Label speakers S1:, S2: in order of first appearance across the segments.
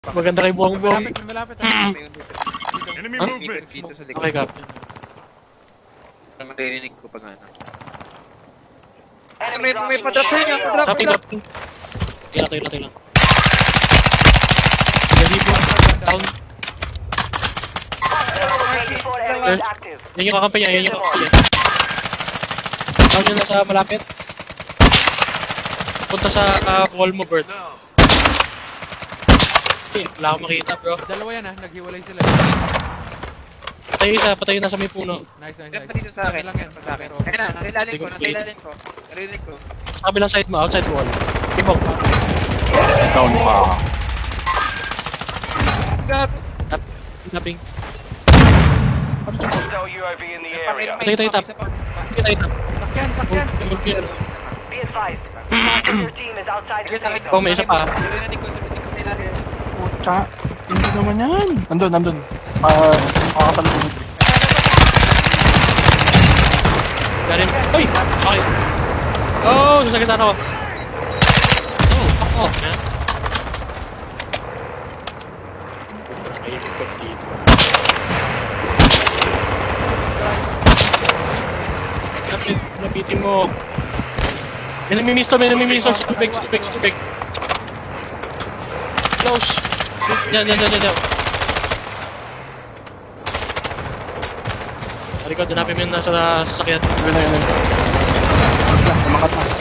S1: Maganda kay buong buong.
S2: Malapit.
S3: Enemy movement.
S2: Dito sa likod.
S1: Okay, Captain.
S2: Maririnig ko pag ano. May padrop sa inyo.
S1: Captain. Tayo lang. Ready po. Down. Yan yung kakampi niya. Down yun na sa malapit. Punta sa wall mo, Bert. Okay, wala akong makita, bro.
S4: Dalawa yan naghiwalay sila.
S1: Patay na sa may puno.
S4: Nice.
S2: Dapat dito sa akin.
S4: Lang yan,
S2: Sa akin. Kaya na, nasa ilalim ko. Narinig ko.
S1: Sa kabilang side mo, outside wall. Ibog.
S5: Down pa.
S1: Napping.
S6: UAV in the area.
S1: Tayo tap.
S4: Sakyan.
S6: Be advised. Your team is outside the safe
S1: Oh,
S6: zone.
S1: may isa pa.
S2: Narinig ko sa ilalim.
S5: Pucha. Hindi naman yan. Nandun. Makakatalong.
S1: Galing. Uy! Okay. Oh! Sasagay sana ako. Oh! Fuck off, man. Nakikipag dito. Napitin mo. May namimiss to. Stupid. Close. Yan. Likod, hanapin mo yung nasa sasakyan.
S5: Yun. Kumakat na.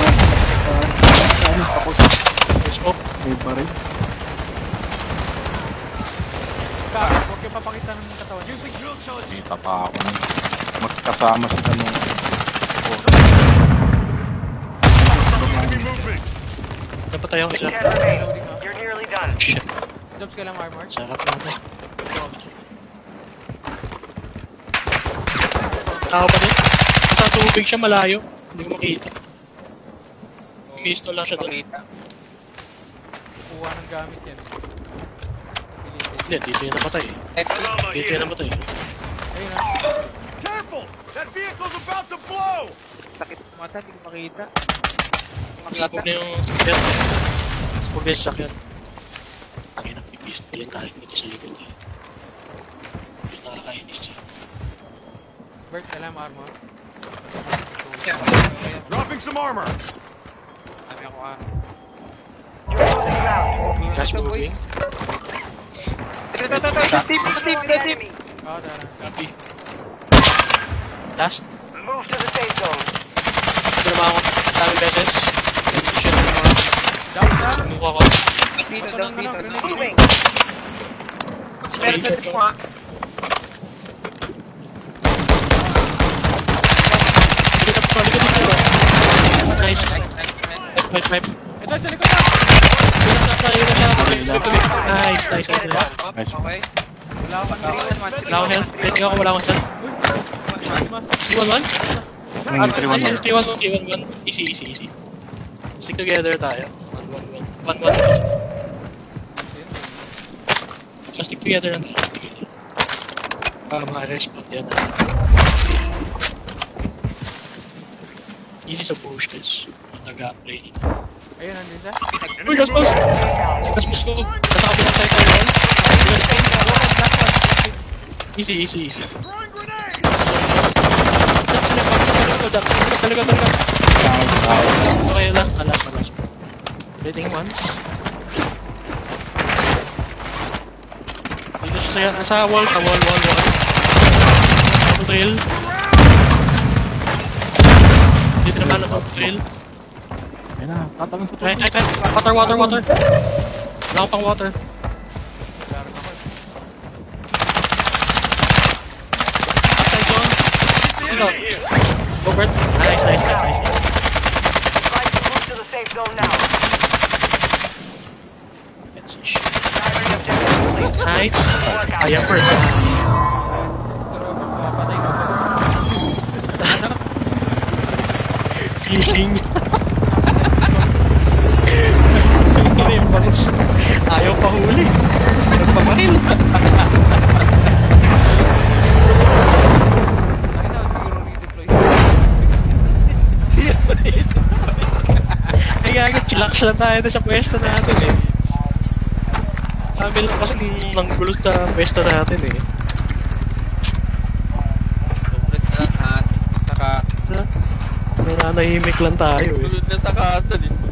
S5: Tapos.
S1: Smoke.
S5: May baril.
S4: Huwag yung papakita ng katawan.
S5: May tapa ako na. Magkasama sa tanong.
S3: Enemy movement.
S1: Napatay ako isa.
S6: 10 remain. You're nearly done.
S1: Shit.
S4: Jobs ka lang, armor.
S1: Sarap natin. Tao pa din. Sa tubig siya malayo. Hindi ko makita. Misto lang siya doon.
S4: Kukuha ng gamit yan.
S1: Hindi, dito yung napatay. Dito yung napatay.
S4: Ayun na.
S3: Careful! That vehicle's about to blow!
S2: Sakit sa mata, hindi ko makita.
S1: Sabog na yung sakyan. Sabog na yung sakyan. Ang inang pipist. Yan tayo dito sa likod niya. Yung nakakainis siya.
S4: Bert, kailangan armor.
S3: Dropping some armor.
S2: Kami ako
S6: You're losing ground.
S1: Cash moving.
S6: Team. Enemy.
S4: Tara.
S1: Copy. Last.
S6: Move to the safe zone.
S1: Ito naman ako. Daming beses.
S4: Down.
S1: Sumuko ako.
S2: Dito.
S6: Moving.
S2: Meron sa trip mo
S1: Nice. Five.
S4: Ito, sa likod na!
S1: Nice.
S2: Okay.
S4: Wala akong
S1: Wala akong health. Ready ako, wala akong health. 3-1-1? 3-1-1. Easy. Stick together tayo. 1-1. Stick together lang tayo. Para maka-respond yan. Easy sa push guys. Nag-play dito.
S4: Ayun, nandun siya.
S1: Uy, last pass ko. Nasa kabilang side tayo. Easy.
S3: Throwing grenade!
S1: Talaga. Okay, last. Reading once. Dito siya sa wall. Drill. Dito naman ako drill.
S5: Ayun na. Tatalong sa
S1: Right. Water. Wala akong pang water. Upside down. Ito. Robert. Nice.
S6: Try to move to the safe zone now.
S1: Let's see.
S6: Primary objective complete.
S1: Nice.
S6: Work out.
S1: Ayan, perfect.
S4: Patay ka ba?
S1: Fishing. Ayaw pa huli. Nagpamaril. Kaya chillax lang tayo sa pwesto natin eh. Dami lang kasi nanggulo sa pwesto natin eh.
S2: Sobrang na lang hat. Saka,
S1: Nananahimik lang tayo eh.
S2: gulod na sa katan eh.